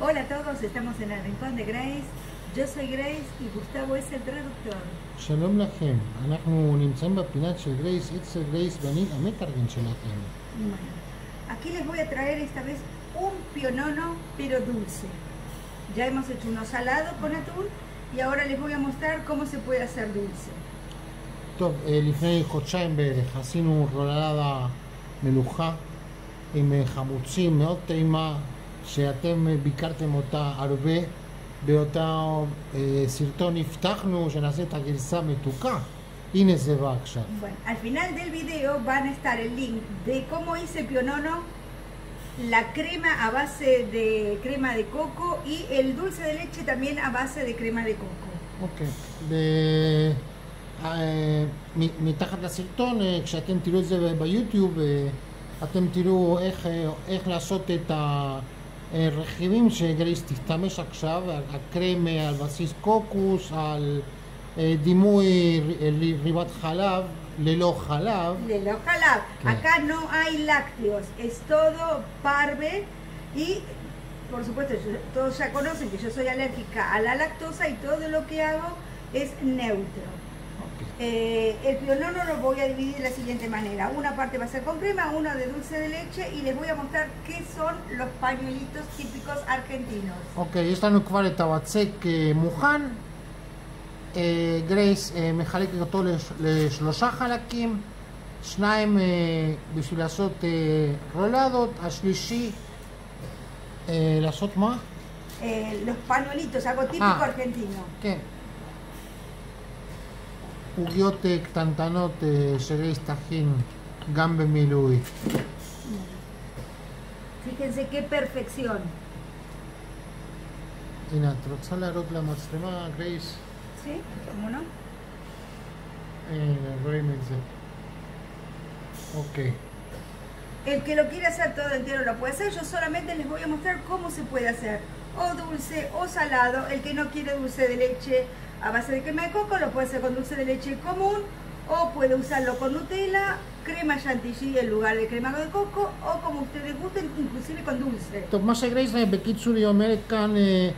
Hola a todos, estamos en el Rincón de Grace. Yo soy Grace y Gustavo es el traductor. שלום לכם, אנחנו נמצאים בפינת של גרייס, אצל גרייס ואני המתרגם שלכם. Bueno, aquí les voy a traer esta vez un pionono pero dulce. Ya hemos hecho uno salado con atún y ahora les voy a mostrar cómo se puede hacer dulce. טוב, לפני חודשיים בערך עשינו רולדה מלוכה עם חמוצים מאוד טעימה שאתם ביקרתם אותה הרבה. באותו סרטון הבטחנו שנעשה את הגרסה המתוקה. הנה זה בא עכשיו. Bueno, al final del video van a estar el link de cómo hice pionono, la crema a base de crema de coco y el dulce de leche también a base de crema de coco. אוקיי. מתחת לסרטון, כשאתם תראו את זה ביוטיוב, אתם תראו איך לעשות את הרכיבים שגרייס תשתמש עכשיו, הקרם על בסיס קוקוס, על דימוי ריבת חלב ללא חלב. ללא חלב. Acá no hay lácteos, es todo parve y por supuesto todos ya conocen que yo soy alérgica a la lactosa y todo lo que hago es neutro. El pionono lo voy a dividir de la siguiente manera. Una parte va a ser con crema, una de dulce de leche y les voy a mostrar qué son los pañuelitos típicos argentinos. אוקיי, יש לנו כבר את הבצק מוכן. גרייס מחלקת אותו לשלושה חלקים. שניים בשביל לעשות רולדות, השלישי לעשות מה? Los pañuelitos, algo típico argentino. כן. עוגיות קטנטנות שגרייס תכין גם במילוי. Fíjense qué perfección. הנה, את רוצה להראות למצלמה, גרייס? ¿Sí? ¿Cómo no? רואים את זה. אוקיי. El que lo quiera hacer todo entero lo puede hacer. Yo solamente les voy a mostrar cómo se puede hacer. O dulce o salado. El que no quiere dulce de leche a base de crema de coco lo puede hacer con dulce de leche común. O puede usarlo con Nutella, crema chantilly en lugar de crema de coco. O como ustedes gusten, inclusive con dulce. טוב, מה שגרייס בקיצור היא אומרת כאן,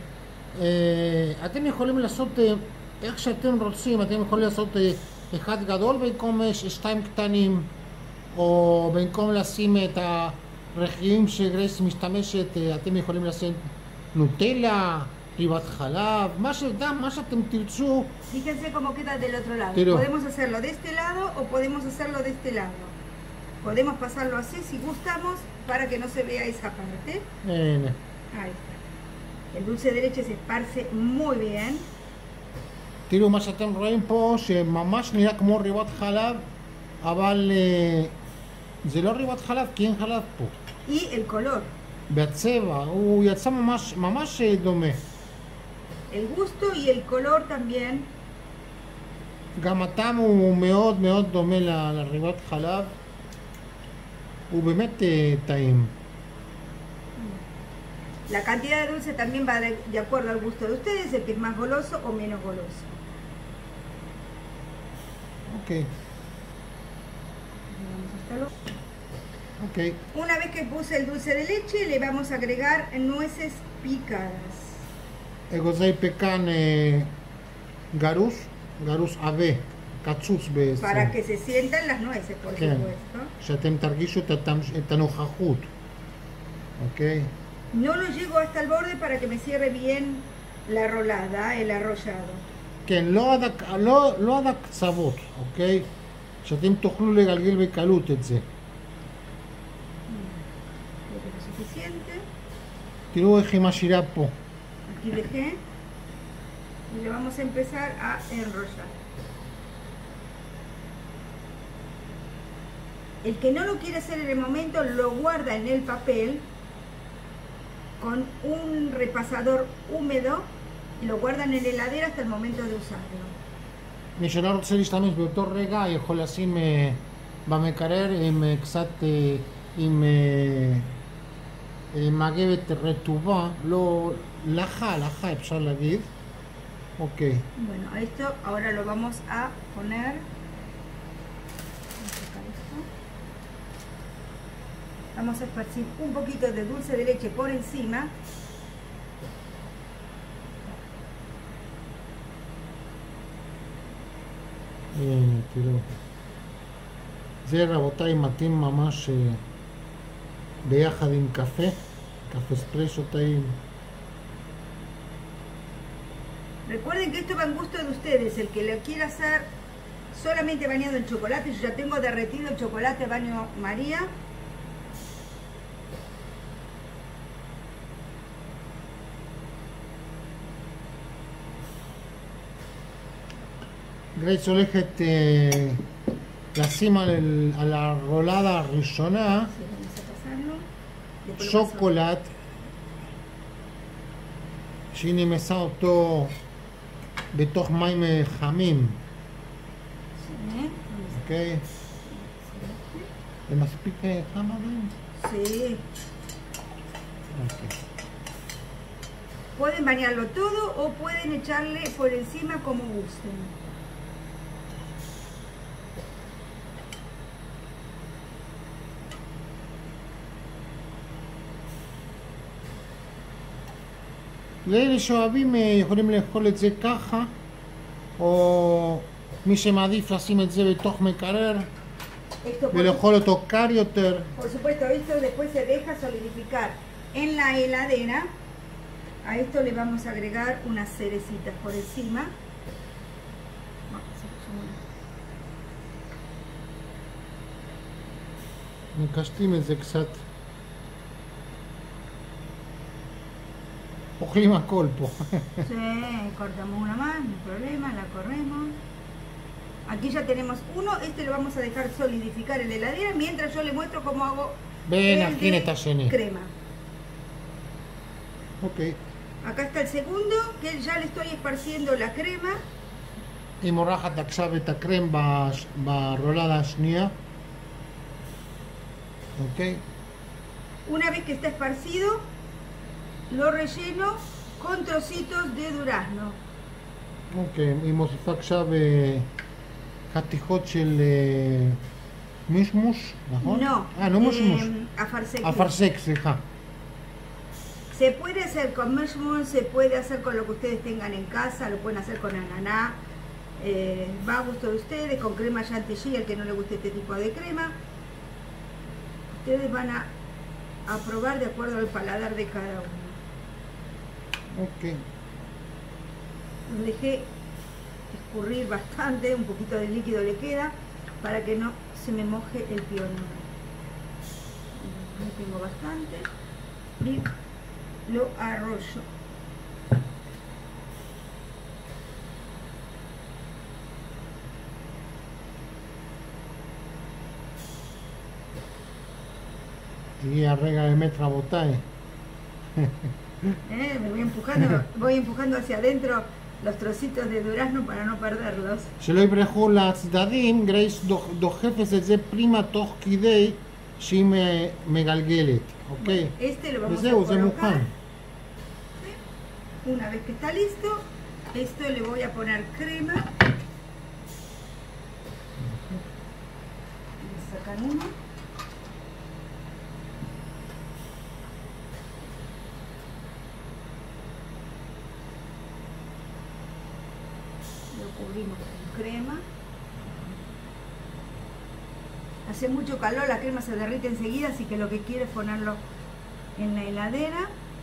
אתם יכולים לעשות איך שאתם רוצים, אתם יכולים לעשות אחד גדול במקום שתיים קטנים, או במקום לשים את הרכיבים שגרייס משתמשת, אתם יכולים לשים נוטלה, ריבת חלב, מה שאתם תרצו. Fíjense cómo queda del otro lado. Pero, podemos hacerlo de este lado o podemos hacerlo de este lado. Podemos pasarlo así si gustamos para que no se vea esa parte. הנה. Ahí está. El dulce de leche se esparce muy bien. תראו מה שאתם רואים פה, שממש נראה כמו ריבת חלב, אבל זה לא ריבת חלב כי אין חלב פה. Y el color. בצבע, הוא יצא ממש דומה. El gusto y el color también. גם הטעם הוא מאוד מאוד דומה לריבת חלב. הוא באמת טעים. La cantidad de dulce también va de acuerdo al gusto de ustedes, el que es más goloso o menos goloso. אוקיי. אוקיי. Una vez que puse el dulce de leche, le vamos a agregar nueces picadas. אגוזי פקן גרוס עבה, קצוץ בעצם. Para que se sientan las nueces, por כן. supuesto. שאתם תרגישו את הנוכחות. אוקיי? No lo llego hasta el borde para que me cierre bien la rolada, el arrollado. כן, לא עד הקצוות, אוקיי? שאתם תוכלו לגלגל בקלות את זה. Creo que es suficiente. תראו איך היא משאירה פה. Aquí dejé. Y lo vamos a empezar a enrollar. El que no lo quiere hacer en el momento lo guarda en el papel con un repasador húmedo y lo guardan en la heladera hasta el momento de usarlo. מי שלא רוצה להשתמש באותו רגע יכול לשים במקרר עם קצת עם מגבת רטובה, לא לחה אפשר להגיד. אוקיי. Bueno, esto ahora lo vamos a poner. Vamos a esparcir un poquito de dulce de leche por encima הנה, תראו. זה רבותיי מתאים ממש ביחד עם קפה אספרסו טעים. Recuerden que esto va en gusto de ustedes. El que lo quiera hacer solamente bañado en chocolate, yo ya tengo derretido el chocolate baño María. גרייס הולכת לשים על הרולדה הראשונה שוקולד שהיא נמסה אותו בתוך מים חמים. אוקיי? זה מספיק חם עדיין? Sí. אוקיי. Pueden bañarlo todo o pueden echarle por encima como gusten. לאלה שאוהבים יכולים לאכול את זה ככה, או מי שמעדיף לשים את זה בתוך מקרר ולאכול אותו קר יותר. Por supuesto, esto después se deja solidificar en la heladera. A esto le vamos a agregar unas cerecitas por encima. מקשטים את זה קצת. אוכלים הכל פה. Sí, cortamos una más, no hay problema, la corremos. Aquí ya tenemos uno, este lo vamos a dejar solidificar en la heladera mientras yo le muestro cómo hago ונכין את השני. crema. אוקיי. Acá está el segundo, que ya le estoy esparciendo la crema. היא מורחת עכשיו את הקרם ברולדה השנייה. אוקיי. Una vez que está esparcido, lo relleno con trocitos de durazno. אוקיי, היא מוסיפה עכשיו חתיכות של מישמוש, נכון? No, מישמוש. afarsec. אפרסק, סליחה. Se puede hacer con mushroom, se puede hacer con lo que ustedes tengan en casa, lo pueden hacer con ananá, va a gusto de ustedes, con crema chantilly, al que no le guste este tipo de crema. Ustedes van a probar de acuerdo al paladar de cada uno. אוקיי. Lo dejé escurrir bastante, un poquito de líquido le queda, para que no se me moje el pionono. Ahí tengo bastante y lo arrollo. תהיי הרגע האמת רבותיי. Me voy empujando hacia adentro los trocitos de durazno para no perderlos. שלא יברחו לצדדים, גרייס דוחפת את זה פנימה תוך כדי שהיא מגלגלת, אוקיי? וזהו, זה מוכן. Una vez que está listo, esto le voy a poner crema. Voy a sacar uno. Lo cubrimos con crema. Hace mucho calor, la crema se derrite enseguida, así que lo que quiero es ponerlo en la heladera.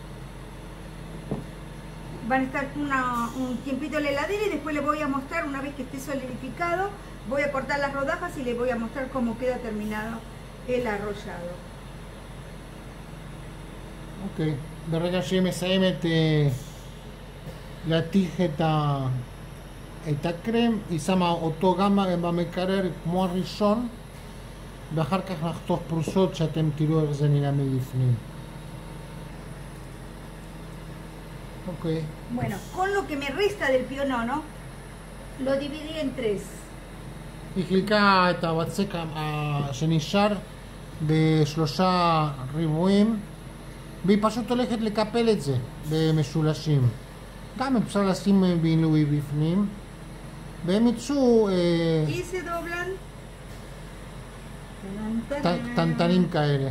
Van a estar un tiempito en la heladera y después les voy a mostrar, una vez que esté solidificado, voy a cortar las rodajas y les voy a mostrar cómo queda terminado el arrollado. אוקיי, ברגע שהיא מסיימת להתיך את הקרם, היא שמה אותו גם במקרר כמו הראשון, ואחר כך נחתוך פרוסות שאתם תראו איך זה נראה מבפנים. אוקיי. Bueno, con lo que me resta del pionono, lo dividí en tres. היא חילקה את הבצק שנשאר בשלושה ריבועים, והיא פשוט הולכת לקפל את זה במשולשים. גם אפשר לשים בילוי בפנים, והם יצאו קטנטנים כאלה.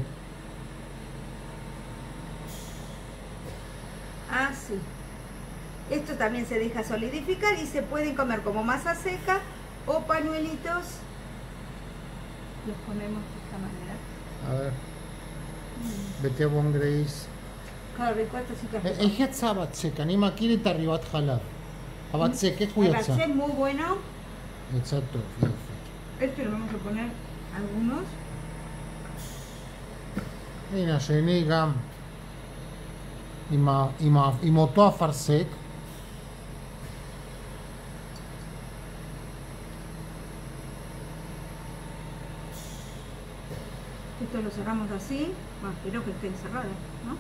Ah, sí. Esto también se deja solidificar y se pueden comer como masa seca o pañuelitos, los ponemos de esta manera. A ver. בתיאבון גרייס. Claro, recuerdo sí que איך יצא הבצק? אני מכיר את הריבת חלב. הבצק, איך הוא יצא? es muy bueno. יצא טוב, יופי. Este lo vamos a poner algunos. הנה השני גם עם אותו אפרסק. Esto lo cerramos así. Bueno, espero que estén cerrados, ¿no?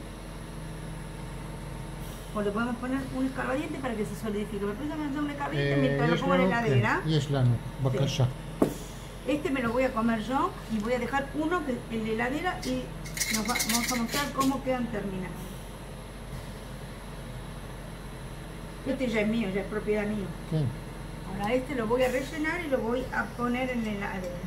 O le podemos poner un escarbadiente para que se solidifique. Me parece que no es un escarbadiente mientras lo pongo en la heladera. יש לנו, בבקשה. Este me lo voy a comer yo y voy a dejar uno en la heladera y vamos a mostrar cómo quedan terminados. Este ya es mío, ya es propiedad mía. כן. Ahora este lo voy a rellenar y lo voy a poner en la heladera.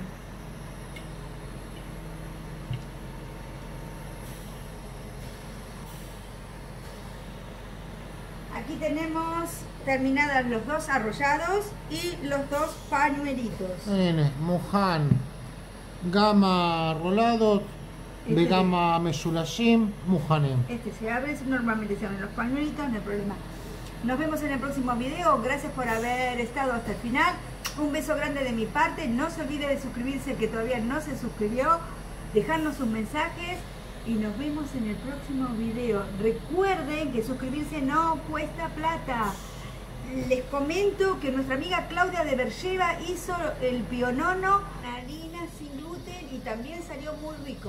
Aquí tenemos terminadas los dos arrollados y los dos pañuelitos. הנה, מוכן. גם הרולדות וגם המשולשים מוכנים. Este se abre, normalmente se abren los pañuelitos, no hay problema. Nos vemos en el próximo video. Gracias por haber estado hasta el final. Un beso grande de mi parte. No se olvide de suscribirse el que todavía no se suscribió. Dejarnos sus mensajes. Y nos vemos en el próximo video. Recuerden que suscribirse no cuesta plata. Les comento que nuestra amiga Claudia de Bercheva hizo el pionono, harina sin gluten y también salió muy rico.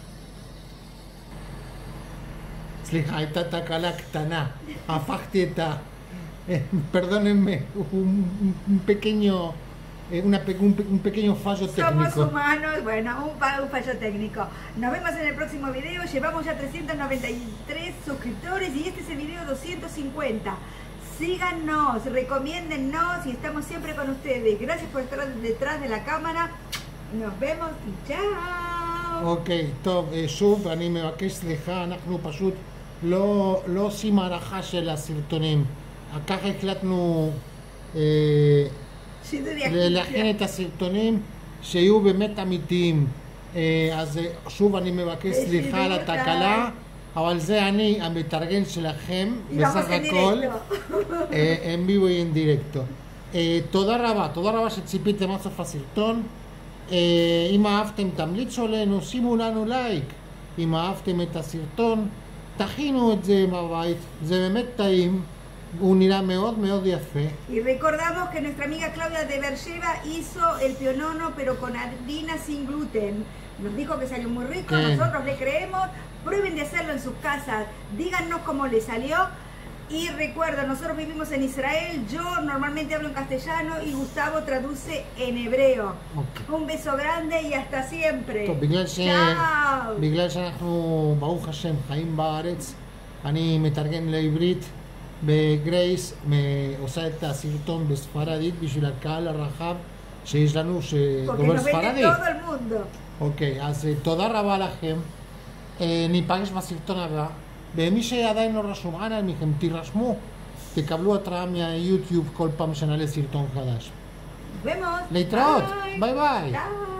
סליחה, הייתה תקלה קטנה. הפכתי את ה... perdónenme, un pequeño fallo Somos técnico. humanos, bueno, un fallo técnico. Nos vemos en el próximo video. Llevamos ya 393 suscriptores y este es el video 250. Síganos, recomiéndennos y estamos siempre con ustedes. Gracias por estar detrás de la cámara. Nos vemos y chao. אוקיי, טוב, שוב, אני מבקש סליחה, אנחנו פשוט לא עושים הערכה של הסרטונים. ככה החלטנו להכין את הסרטונים שיהיו באמת אמיתיים. אז שוב אני מבקש סליחה על התקלה, אבל זה אני המתרגל שלכם, בסך הכל, en vivo y en directo. תודה רבה שציפיתם עד סוף הסרטון. אם אהבתם תמליצו עלינו, שימו לנו לייק. אם אהבתם את הסרטון, תכינו את זה בבית, זה באמת טעים. Un irá מאוד יפה. Y recordamos que nuestra amiga Claudia de Bercheva hizo el pionono pero con harina sin gluten. Nos dijo que salió muy rico, nosotros le creemos. Prueben de hacerlo en sus casas, díganos cómo les salió. Y recuerda, nosotros vivimos en Israel, yo normalmente hablo en castellano y Gustavo traduce en hebreo. Okay. Un beso grande y hasta siempre. טוב, בגלל שאנחנו ברוך השם חיים בארץ, אני מתרגם לעברית. בגרייס עושה את הסרטון בספרדית בשביל הקהל הרחב שיש לנו שדובר ספרדית. אוקיי, אז תודה רבה לכם. ניפגש בסרטון הבא. ומי שעדיין לא רשום, אנא מכם תירשמו, תקבלו התראה מהיוטיוב כל פעם שנעלה סרטון חדש. להתראות, ביי ביי.